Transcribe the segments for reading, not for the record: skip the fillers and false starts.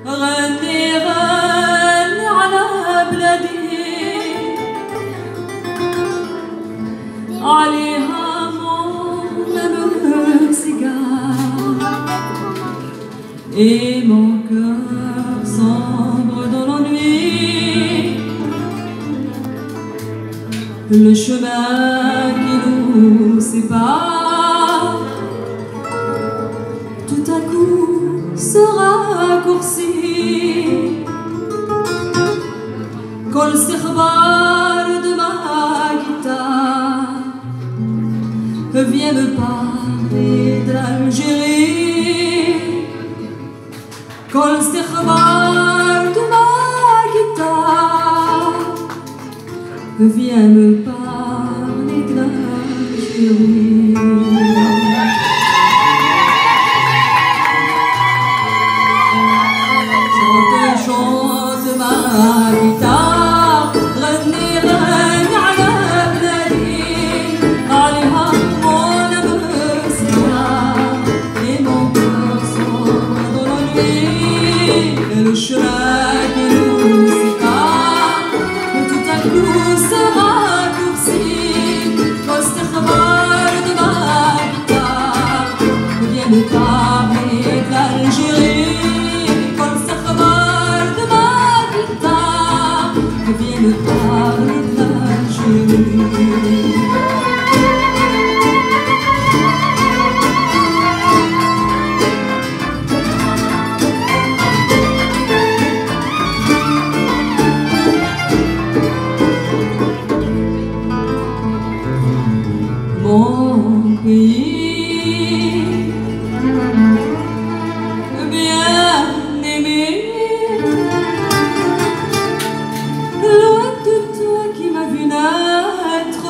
غني غني على بلادي عليها mon cigare et mon cœur sombre dans l'ennui. Le chemin qui nous sépare tout à coup se raccourcit. Kol sirbar de ma guitare vient me parler de l'Algérie. Kol sirbar de ma guitare vient me parler de l'Algérie. Chante ma guitare, غني غني على بلادي عليها mon amour cigare et mon cœur sombre dans l'ennui. Et le chemin qui nous sépare tout à coup se raccourcit. Kol sirbar de ma guitare vient me parler de l'Algérie. Viens me parler de l'Algérie. Mon pays bien-aimé, loin de toi qui m'as vu naître,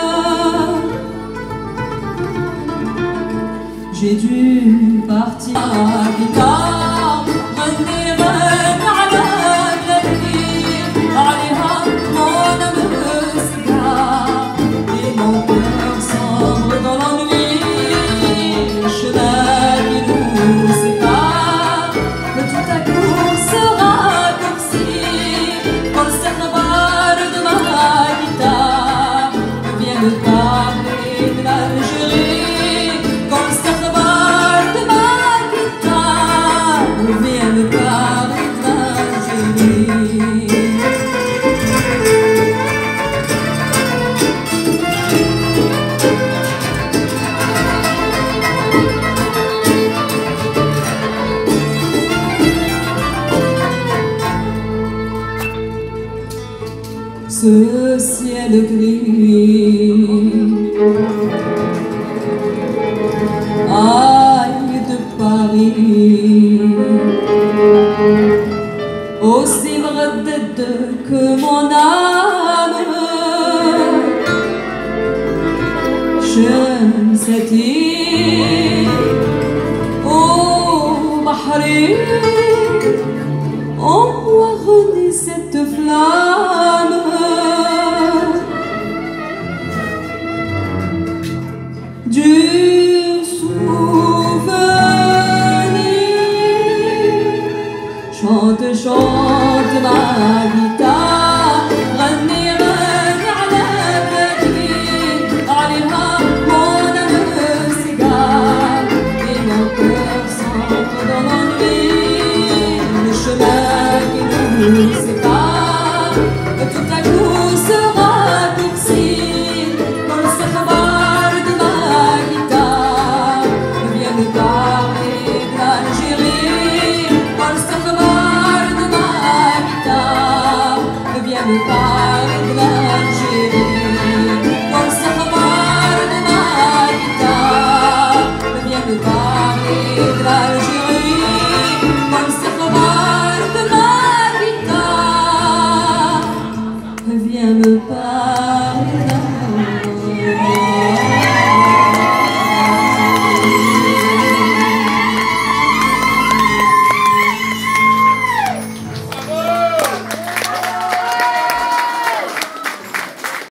j'ai dû partir à la guitare. غني غني على بلادي عليها mon amour cigare et mon cœur sombre dans l'ennui. Le chemin qui nous sépare tout à coup se raccourcit. Kol sirbar de ma guitare vient me parler de l'Algérie. Kol sirbar de ma guitare vient me parler de l'Algérie. Ce ciel gris, aïe de Paris, aussi vrai que mon âme, j'aime cette île au Bahri. En moi renaît cette flamme du souvenir. Chante, chante ma guitare, غني غني على بلادي عليها mon amour cigare et mon cœur sombre dans l'ennui. Le chemin qui nous